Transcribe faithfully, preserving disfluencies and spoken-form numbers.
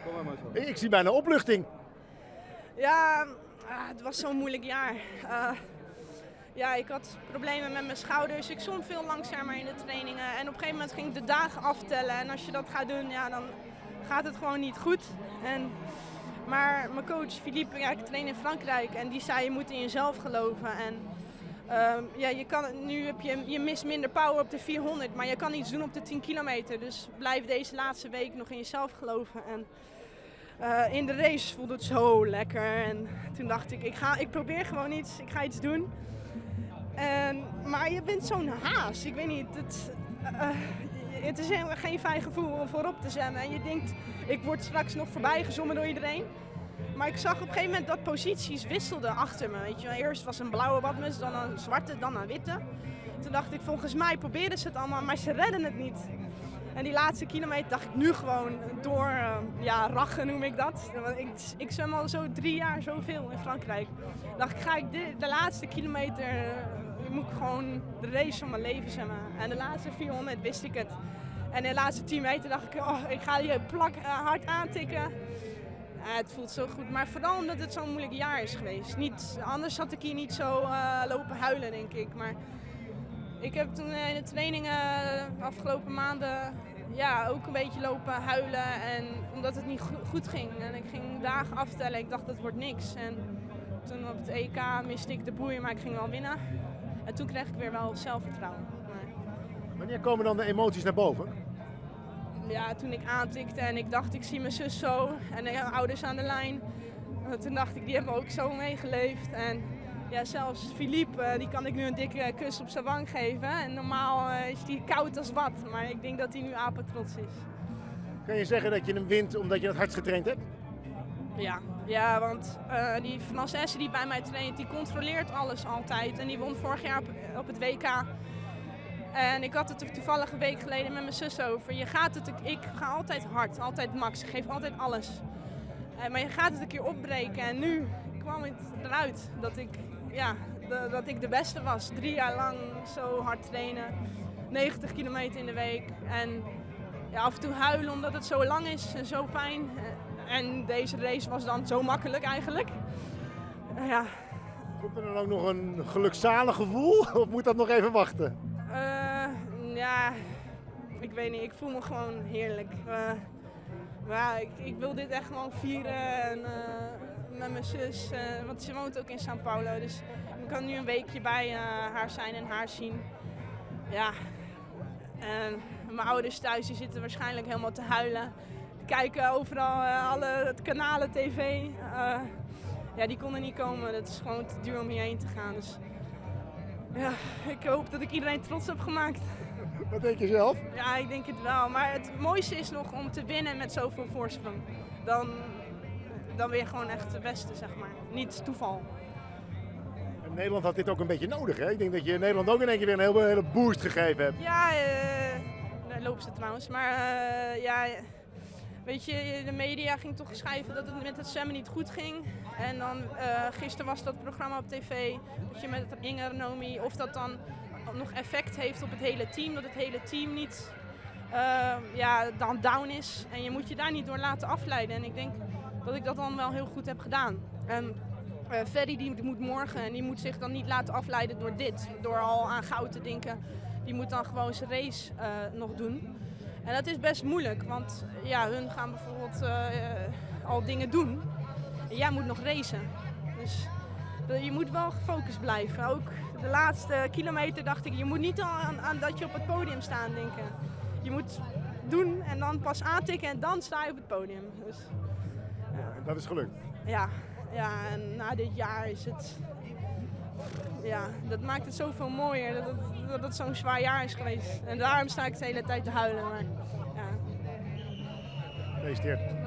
Kom maar maar zo. Ik zie bijna opluchting. Ja, ah, het was zo'n moeilijk jaar. Uh, ja, ik had problemen met mijn schouders. Ik stond veel langzamer in de trainingen. En op een gegeven moment ging ik de dagen aftellen. En als je dat gaat doen, ja, dan gaat het gewoon niet goed. En, maar mijn coach Philippe, ja, ik train in Frankrijk. En die zei, je moet in jezelf geloven. En uh, ja, je kan, nu heb je, je mist minder power op de vierhonderd. Maar je kan iets doen op de tien kilometer. Dus blijf deze laatste week nog in jezelf geloven. En Uh, in de race voelde het zo lekker en toen dacht ik, ik, ga, ik probeer gewoon iets, ik ga iets doen. En, maar je bent zo'n haas, ik weet niet, het, uh, het is helemaal geen fijn gevoel om voorop te zwemmen. En je denkt, ik word straks nog voorbij gezommen door iedereen. Maar ik zag op een gegeven moment dat posities wisselden achter me. Weet je. Eerst was een blauwe badmuts, dan een zwarte, dan een witte. Toen dacht ik, volgens mij probeerden ze het allemaal, maar ze redden het niet. En die laatste kilometer dacht ik nu gewoon door, uh, ja, rachen noem ik dat. Ik, ik zwem al zo drie jaar zoveel in Frankrijk. Dacht ik, ga ik de, de laatste kilometer, uh, moet ik gewoon de race van mijn leven zwemmen. En de laatste vierhonderd wist ik het. En de laatste tien meter dacht ik, oh, ik ga je plak uh, hard aantikken. Uh, het voelt zo goed, maar vooral omdat het zo'n moeilijk jaar is geweest. Niet, anders had ik hier niet zo uh, lopen huilen, denk ik. Maar ik heb toen in de trainingen de afgelopen maanden ja, ook een beetje lopen huilen. En omdat het niet goed ging. En ik ging dagen aftellen. Ik dacht, dat wordt niks. En toen op het E K miste ik de boei, maar ik ging wel winnen. En toen kreeg ik weer wel zelfvertrouwen. Maar wanneer komen dan de emoties naar boven? Ja, toen ik aantikte en ik dacht, ik zie mijn zus zo. En de ouders aan de lijn. Toen dacht ik, die hebben ook zo meegeleefd. En ja, zelfs Philippe, die kan ik nu een dikke kus op zijn wang geven. En normaal uh, is die koud als wat, maar ik denk dat hij nu apetrots is. Kan je zeggen dat je hem wint omdat je het hardst getraind hebt? Ja, ja want uh, die Française die bij mij traint, die controleert alles altijd. En die won vorig jaar op, op het W K. En ik had het er toevallig een week geleden met mijn zus over. Je gaat het, ik ga altijd hard, altijd max, ik geef altijd alles. Uh, maar je gaat het een keer opbreken en nu kwam het eruit dat ik... Ja, de, dat ik de beste was. Drie jaar lang zo hard trainen. negentig kilometer in de week. En ja, af en toe huilen omdat het zo lang is en zo fijn. En deze race was dan zo makkelijk eigenlijk. Ja. Komt er dan ook nog een gelukzalig gevoel? Of moet dat nog even wachten? Uh, ja, ik weet niet. Ik voel me gewoon heerlijk. Uh, maar ik, ik wil dit echt gewoon vieren. En, uh, met mijn zus, uh, want ze woont ook in São Paulo, dus ik kan nu een weekje bij uh, haar zijn en haar zien. Ja, en mijn ouders thuis die zitten waarschijnlijk helemaal te huilen. Die kijken overal uh, alle kanalen tv. Uh, ja, die konden niet komen, het is gewoon te duur om hierheen te gaan. Dus ja, ik hoop dat ik iedereen trots heb gemaakt. Wat denk je zelf? Ja, ik denk het wel, maar het mooiste is nog om te winnen met zoveel voorsprong. Dan... Dan ben je gewoon echt de beste, zeg maar. Niet toeval. En Nederland had dit ook een beetje nodig, hè? Ik denk dat je Nederland ook in één keer weer een hele, hele boost gegeven hebt. Ja, uh, daar lopen ze trouwens. Maar uh, ja, weet je, de media ging toch schrijven dat het met het zwemmen niet goed ging. En dan uh, gisteren was dat programma op tv, dat je met Inge Renomi, of dat dan nog effect heeft op het hele team. Dat het hele team niet uh, ja, dan down is. En je moet je daar niet door laten afleiden. En ik denk dat ik dat dan wel heel goed heb gedaan. En uh, Ferry die moet morgen en die moet zich dan niet laten afleiden door dit. Door al aan goud te denken. Die moet dan gewoon zijn race uh, nog doen. En dat is best moeilijk, want ja, hun gaan bijvoorbeeld uh, uh, al dingen doen. En jij moet nog racen. Dus uh, je moet wel gefocust blijven. Ook de laatste kilometer dacht ik, je moet niet al aan, aan dat je op het podium staat denken. Je moet doen en dan pas aantikken en dan sta je op het podium. Dus, ja, dat is gelukt. Ja, ja, en na dit jaar is het... Ja, dat maakt het zoveel mooier dat het, dat het zo'n zwaar jaar is geweest. En daarom sta ik de hele tijd te huilen. Maar, ja. Gefeliciteerd.